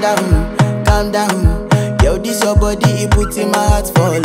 calm down, calm down. Yo, this your body, it puts in my heart for